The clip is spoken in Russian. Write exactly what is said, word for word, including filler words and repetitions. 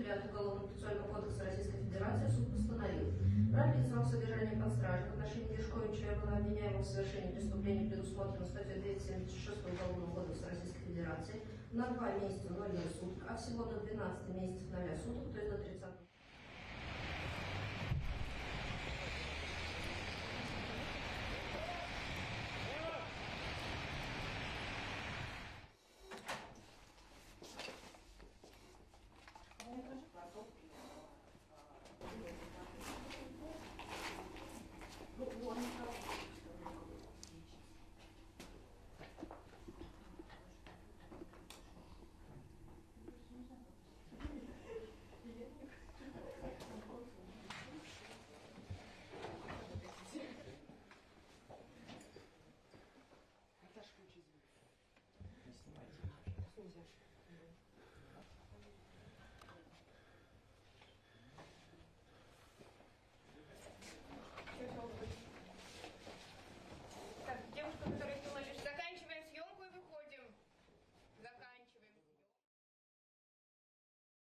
ряд Уголовно-процессуального кодекса Российской Федерации суд постановил продлить срок содержания под стражей в отношении Gershkovich Эвана, обвиняемого в совершении преступления, предусмотренного статьей двести семьдесят шесть Уголовного кодекса Российской Федерации, на два месяца ноль суток, а всего до двенадцати месяцев ноль суток, то есть до тридцатого